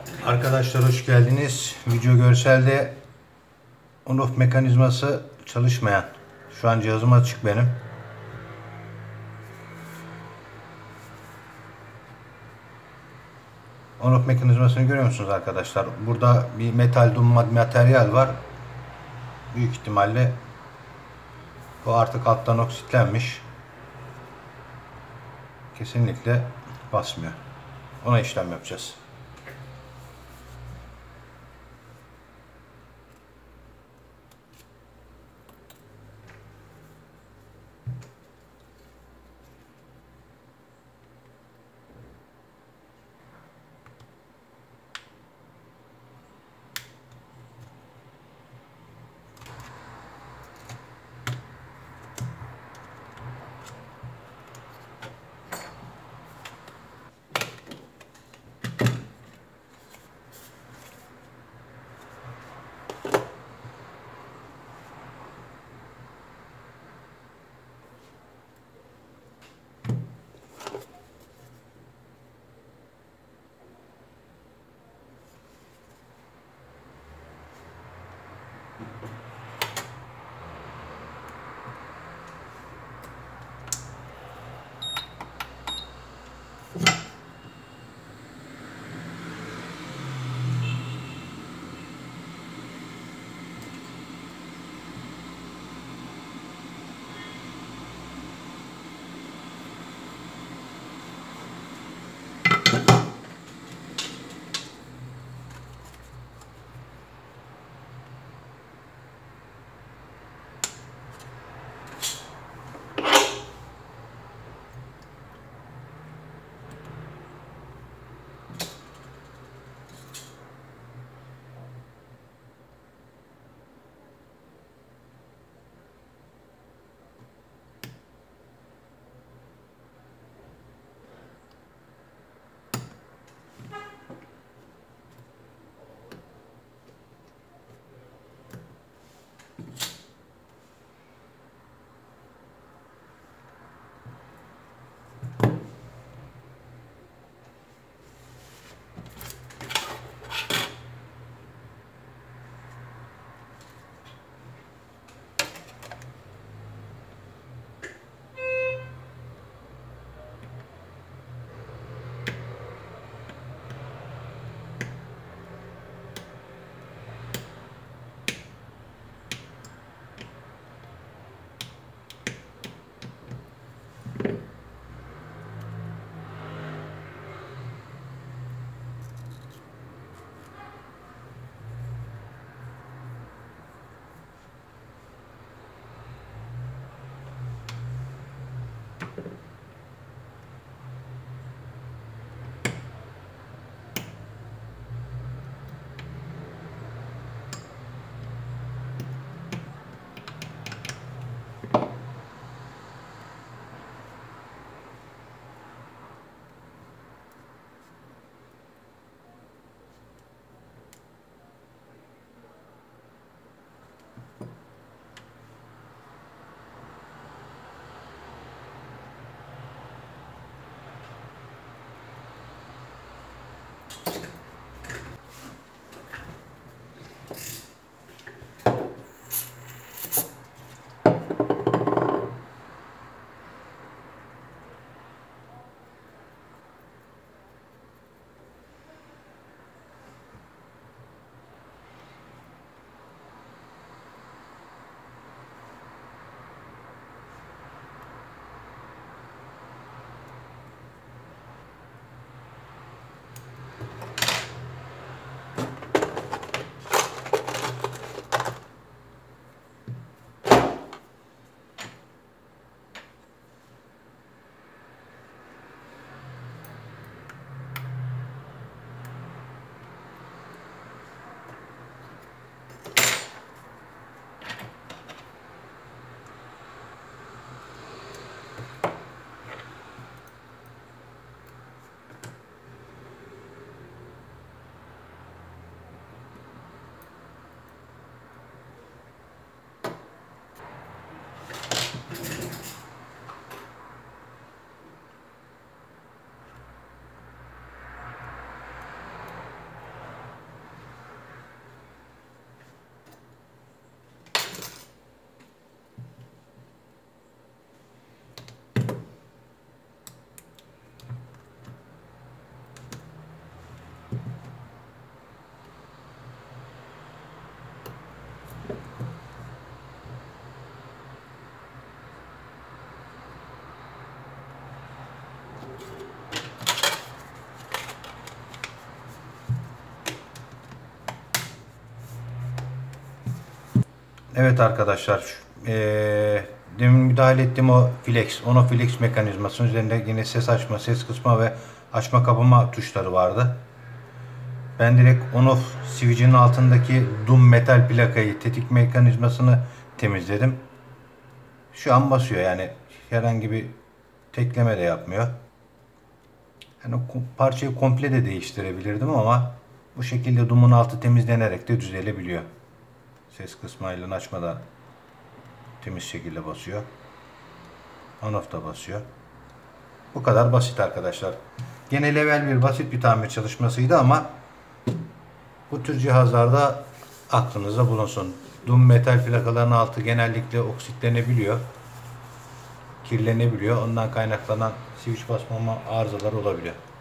Arkadaşlar hoş geldiniz. Video görselde on-off mekanizması çalışmayan. Şu an cihazım açık benim. On-off mekanizmasını görüyor musunuz arkadaşlar? Burada bir metal materyal var. Büyük ihtimalle bu artık alttan oksitlenmiş. Kesinlikle basmıyor. Ona işlem yapacağız. Evet arkadaşlar, demin müdahale ettiğim o flex, ono flex mekanizmasının üzerinde yine ses açma, ses kısma ve açma kapama tuşları vardı. Ben direkt on off switch'in altındaki dum metal plakayı, tetik mekanizmasını temizledim. Şu an basıyor, yani herhangi bir tekleme de yapmıyor. Yani parçayı komple de değiştirebilirdim ama bu şekilde dumun altı temizlenerek de düzelebiliyor. Ses kısmıyla açma da temiz şekilde basıyor. On off da basıyor. Bu kadar basit arkadaşlar. Gene level 1 basit bir tamir çalışmasıydı ama bu tür cihazlarda aklınızda bulunsun. Dum metal plakaların altı genellikle oksitlenebiliyor, kirlenebiliyor. Ondan kaynaklanan switch basmama arızaları olabiliyor.